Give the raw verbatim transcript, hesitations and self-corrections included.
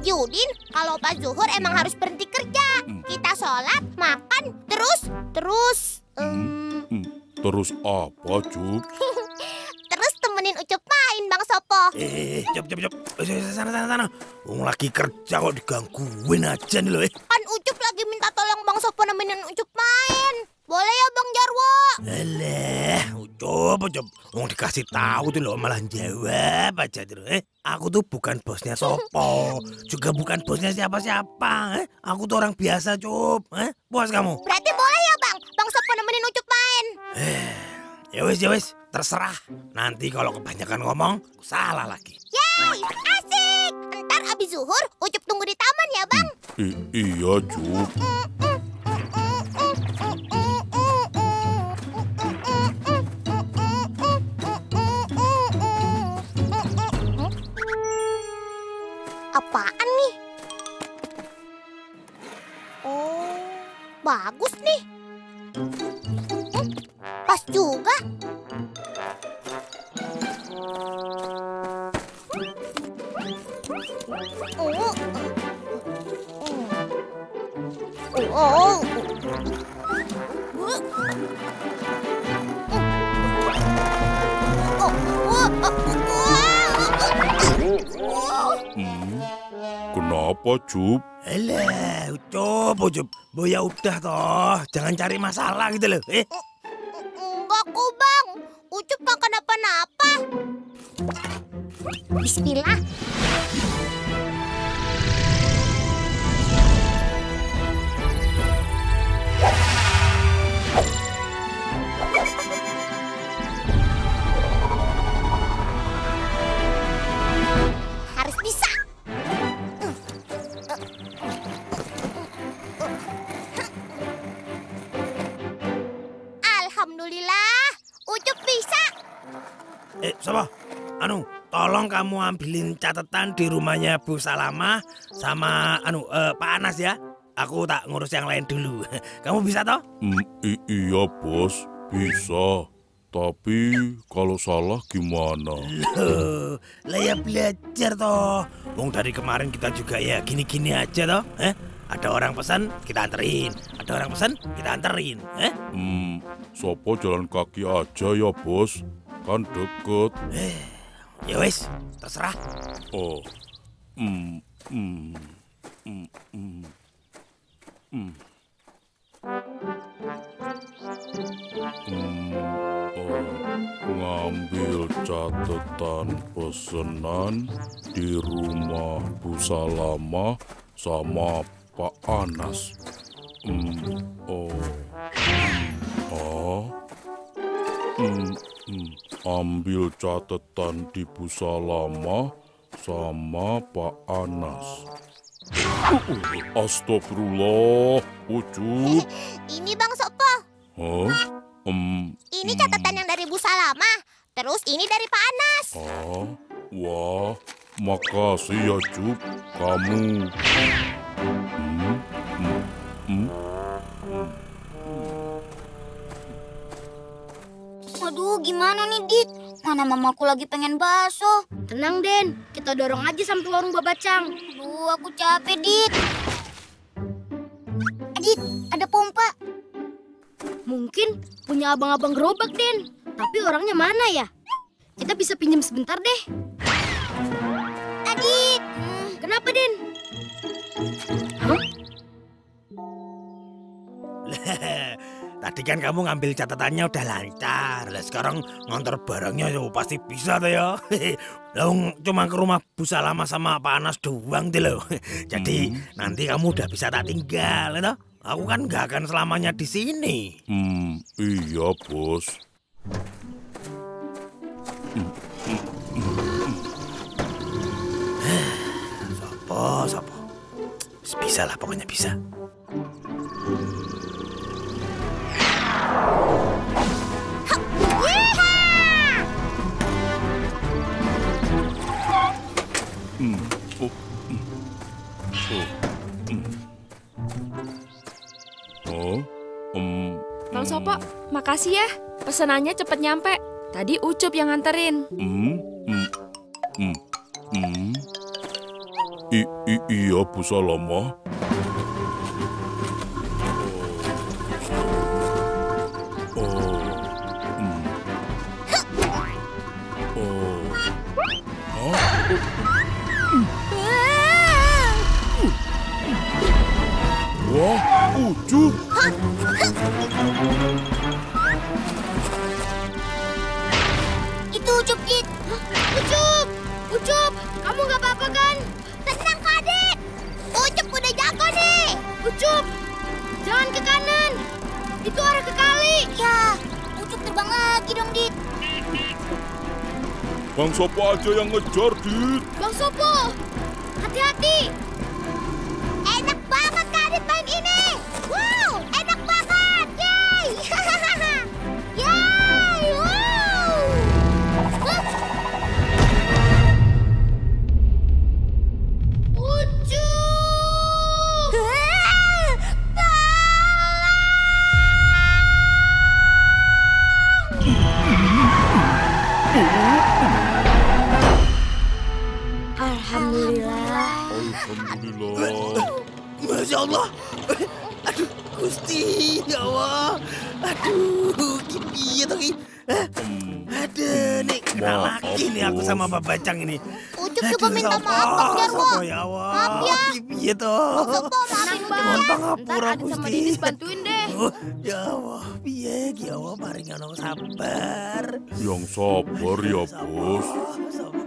Haji Udin, kalau pas zuhur emang harus berhenti kerja. Kita sholat, makan, terus, terus... Um... Terus apa, Cup? Terus temenin Ucup main, Bang Sopo. Eh, cep, cep, cep. Sana, sana, sana. Wong lagi kerja kok digangguin aja nih loh. Eh. Kan Ucup lagi minta tolong Bang Sopo nemenin Ucup main. Boleh ya, Bang Jarwo? Alah, Ucup, Ucup. Wong dikasih tahu tuh loh malah jawab aja tuh. Eh, aku tuh bukan bosnya Sopo. Juga bukan bosnya siapa-siapa. Eh, aku tuh orang biasa, Cup. Eh, puas kamu? Berarti boleh ya, Bang? Bang Sopo nemenin Ucup main. Eh, ya wes, ya wes. Terserah. Nanti kalau kebanyakan ngomong, salah lagi. Yeay, asik. Ntar abis zuhur, Ucup tunggu di taman ya, Bang? I iya, Cup. Apaan nih? Oh, bagus nih. Hmm, pas juga. Oh. Oh. Hmm, kenapa, Cup? Alah, Ucup, Ucup. Bo ya udah toh, jangan cari masalah gitu loh. Eh, Enggak kok, Bang. Ucup gak kenapa-napa. Bismillah. Harus bisa. Alhamdulillah, Ucup bisa. eh, Sopo? Anu, tolong kamu ambilin catatan di rumahnya Bu Salamah sama anu eh, Pak Anas ya. Aku tak ngurus yang lain dulu. Kamu bisa toh? Hmm, i iya, Bos. Bisa. Tapi kalau salah gimana? Loh, lah ya belajar toh. Wong dari kemarin kita juga ya gini-gini aja toh. Eh? Ada orang pesan, kita anterin. Ada orang pesan, kita anterin. Eh? Hmm, Sopo jalan kaki aja ya, Bos. Kan deket. Eh, ya wes, terserah. Oh. Hmm, hmm, hmm, hmm. Hmm. Hmm, oh, ngambil catatan pesanan di rumah Bu Salamah sama Pak Anas. Hmm, oh, hmm, oh, hmm, hmm. Ambil catatan di Bu Salamah sama Pak Anas. Uh, astagfirullah, Ucup. Ini Bang Sopo. Hah? Um, Ini catatan yang dari Bu Salamah. Terus ini dari Pak Anas. Ah, wah, makasih ya, Cup. Kamu. Hmm, hmm, hmm. Waduh, gimana nih, Dit? Mana mamaku lagi pengen bakso. Tenang, Den. Kita dorong aja sampai warung Babacang. Aduh, aku capek, Dit. Dit, ada pompa. Mungkin punya abang-abang gerobak, Den. Tapi orangnya mana ya? Kita bisa pinjam sebentar deh. Adit. Hmm, kenapa, Den? Hah? Tadi kan kamu ngambil catatannya udah lancar. Lah sekarang ngantar barangnya ya pasti bisa tuh ya. Lah cuma ke rumah Bu Salamah sama Pak Anas doang deh loh. Jadi hmm. nanti kamu udah bisa tak tinggal ya. Aku kan nggak akan selamanya di sini. Hmm, iya, Bos. Sopo, sopo. Bisa lah, pokoknya bisa. Hmm, oh, hmm. Oh, hmm. Oh, um, Bang Sopo, makasih ya. Pesanannya cepet nyampe. Tadi Ucup yang nganterin. Hmm, hmm, hmm, hmm. I, i, ya, Bu Salama. Oh. Oh. Hmm. Oh. Hah? Wah, Ucup. Itu Ucup, Dit. Ucup, Ucup, kamu nggak apa-apa kan? Tenang, Kak Dit. Ucup udah jago nih. Ucup, jangan ke kanan. Itu arah ke kali. Ya, Ucup terbang lagi dong, Dit. Bang Sopo aja yang ngejar, Dit. Bang Sopo, hati-hati. Enak banget Kak Dit main ini. Wow, enak banget. Yeay. Yeay. Wow. Huh? Ucup. Alhamdulillah. Alhamdulillah. Masya Allah. Aduh, Gusti, ya Allah. Aduh, gini tuh, Ki. Hah? Hmm. Aduh, nih, kena Maaf, lagi nih aku Bos. sama Pak Bacang ini. Ucup juga Aduh, minta Sopo, maaf Bang Jarwo. Sopo, ya Allah. Maaf ya. Gini tuh. Sopo maafin Tenang, Ucup Bang. Mohon ya. pangapura, Ntar Adit sama Gusti. Dinis bantuin deh. Oh, ya Allah, piye ki ya Allah paring ana sabar. Yang sabar ya, Bos. Sabar.